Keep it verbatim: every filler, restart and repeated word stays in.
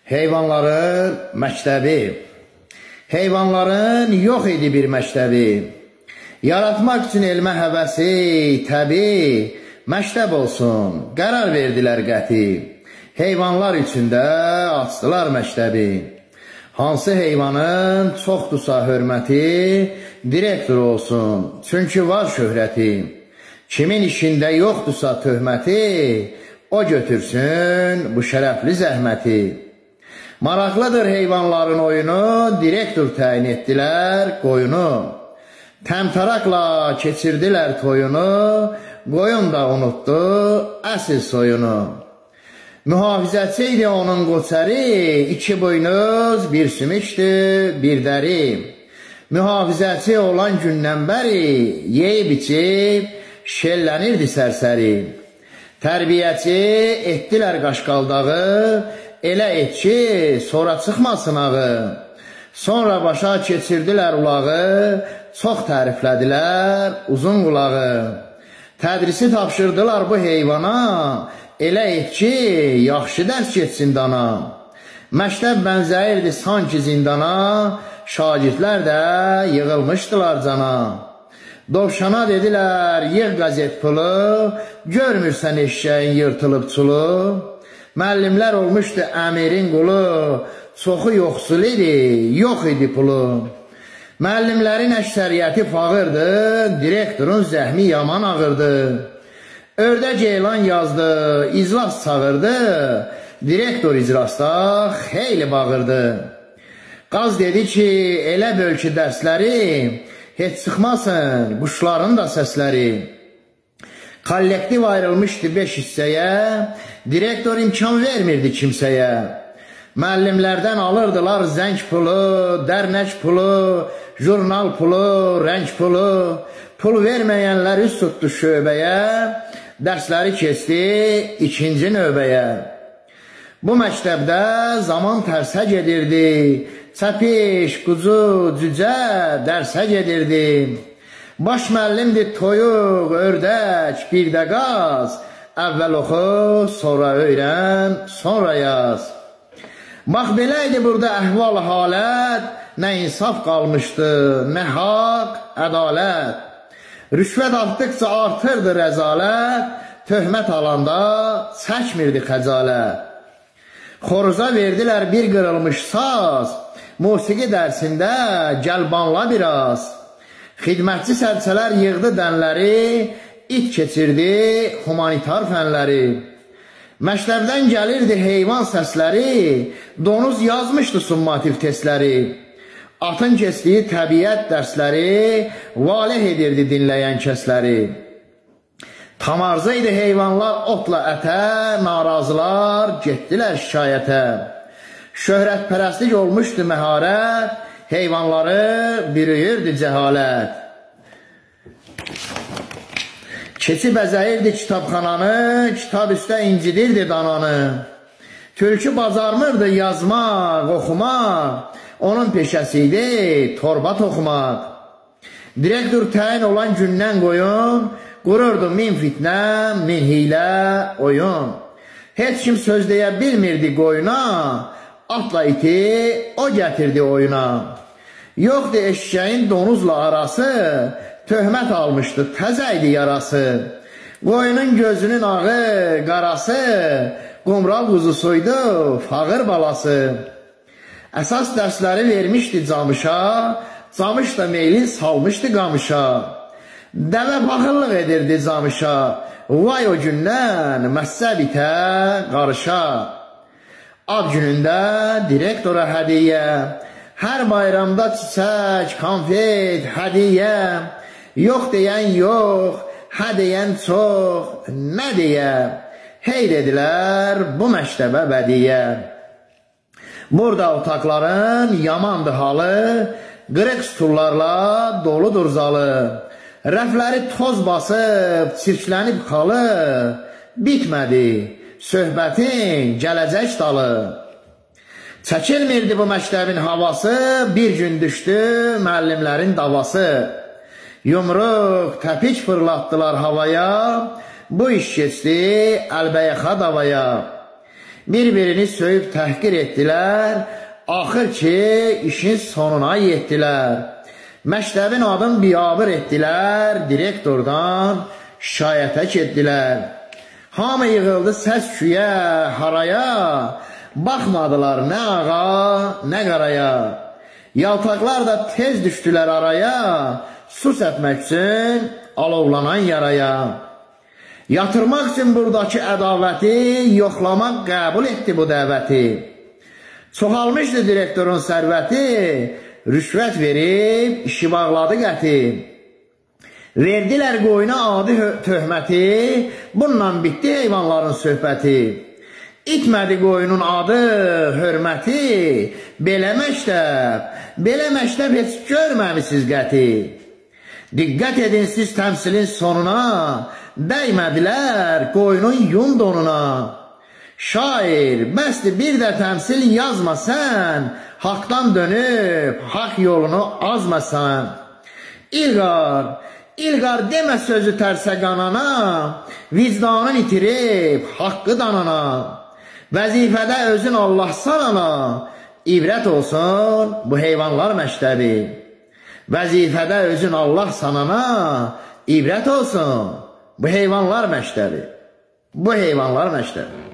Heyvanların məktəbi. Heyvanların yox idi bir məktəbi. Yaratmaq üçün elmə həvəsi, təbii, məktəb olsun, qərar verdilər qəti. Heyvanlar üçün də açdılar məktəbi. Hansı heyvanın çoxdursa hörməti, direktor olsun, çünki var şöhrəti. Kimin işində yoxdursa töhməti, o götürsün bu şərəfli zəhməti. Maraqlıdır heyvanların oyunu, direktor təyin etdilər qoyunu. Təmtaraqla keçirdilər toyunu, qoyun da unutdu əsl soyunu. Mühafizəçi idi onun qoçəri, iki buynuz, bir sümükdü, bir dəri. Mühafizəçi olan gündən bəri, yeyib içib, şellənirdi sərsəri. Tərbiyəçi etdilər qaşqaldağı, elə et ki, sonra çıxmasın ağı. Sonra başa keçirdilər ulağı, çox təriflədilər uzun qulağı. Tədrisi tapşırdılar bu heyvana, elə et ki, yaxşı dərs geçsin dana. Məktəb bənzəyirdi sanki zindana, şagirdlər də yığılmışdılar cana. Dovşana dedilər, yığ qazet pulu, görmürsən eşşəyin yırtılıb çulu. Müəllimlər olmuşdu əmirin qulu, çoxu yoxsul idi, yox idi pulu. Müəllimlərin əksəriyyəti fağırdı, direktorun zəhmi yaman ağırdı. Ördək elan yazdı, iclas çağırdı, direktor iclasda xeyli bağırdı. Qaz dedi ki, elə böl ki dərsləri, heç çıxmasın quşların da səsləri. Kollektiv ayrılmışdı beş hissəyə, direktor imkan vermirdi kimsəyə. Müəllimlərdən alırdılar zəng pulu, dərnək pulu, jurnal pulu, rəng pulu. Pul verməyənlər üst tutdu şöbəyə, dərsləri keçdi ikinci növbəyə. Bu məktəbdə zaman tərsə gedirdi, çəpiş, qucu, cücə dərsə gedirdi. Baş müəllimdir toyuq, ördək, bir də qaz, əvvəl oxu, sonra öyrən, sonra yaz. Bax, belə idi burada əhval halət, nə insaf qalmışdı, nə haqq, ədalət. Rüşvət artdıqca artırdı rəzalət, töhmət alanda çəkmirdi xəcalət. Xoruza verdilər bir qırılmış saz, musiqi dərsində gəlbanla biraz. Xidmətçi sərçələr yığdı dənləri, it keçirdi humanitar fənləri. Məktəbdən gəlirdi heyvan səsləri, donuz yazmışdı summativ testləri. Atın keçdiyi təbiət dərsləri, valeh edirdi dinləyən kəsləri. Tamarza idi heyvanlar otla ətə, narazılar getdilər şikayətə. Şöhrətpərəstlik olmuşdu məharət, heyvanları bürüyürdü cəhalət. Keçi bəzəyirdi kitabxananı, kitab üstə incidirdi dananı. Tülkü bacarmırdı yazmaq, oxumaq, onun peşəsi idi torba toxumaq. Direktor təyin olan gündən qoyun, qururdu min fitnə, min hilə, oyun. Heç kim söz deyə bilmirdi qoyuna, atla iti o gətirdi oyuna. Yoxdu eşşəyin donuzla arası, töhmət almışdı, təzə idi yarası. Qoyunun gözünün ağı, qarası, qumral quzusuydu, fağır balası. Əsas dərsləri vermişdi camışa, camış da meylin salmışdı qamışa. Dəvə baxıllıq edirdi camışa, vay o gündən məhzəb itə qarışa. Ad günündə direktora hədiyyə, hər bayramda çiçək, konfet, hədiyyə. Yox deyən yox, hə deyən çox, nə deyə, hey dedilər bu məktəbə bədiyyə. Burada otaqların yamandı halı, qırıq stullarla doludur zalı. Rəfləri toz basıb, çirklənib xalı, bitmədi söhbətin gələcək dalı. Çəkilmirdi bu məktəbin havası, bir gün düşdü müəllimlərin davası. Yumruq, təpik fırlatdılar havaya, bu iş keçdi əlbəyaxa davaya. Bir-birini söyüb təhqir etdilər, axır ki, işin sonuna yetdilər. Məktəbin adını biabır etdilər, direktordan şikayətə etdilər. Hamı yığıldı səs küyə, haraya, baxmadılar nə ağa, nə qaraya. Yaltaqlar da tez düşdülər araya, su səpmək üçün alovlanan yaraya. Yatırmaq üçün buradakı ədavəti, yoxlamaq qəbul etdi bu dəvəti. Çoxalmışdı direktorun sərvəti, rüşvət verib, işi bağladı qəti. Verdilər qoyuna adi töhməti, bununla bitdi heyvanların söhbəti. İtmədi qoyunun adı, hörməti, belə məktəb, belə məktəb heç görməmisiniz qəti. Diqqət edin siz təmsilin sonuna, dəymədilər qoyunun yun donuna. Şair, bəsdir bir də təmsil yazma sən, haqdan dönüb, haq yolunu azma sən. İlqar, İlqar demə sözü tərsə qanana, vicdanın itirib, haqqı danana. Vəzifədə özün Allah sanana, ibrət olsun bu heyvanlar məktəbi. Vəzifədə özün Allah sanana, ibrət olsun bu heyvanlar məktəbi. Bu heyvanlar məktəbi.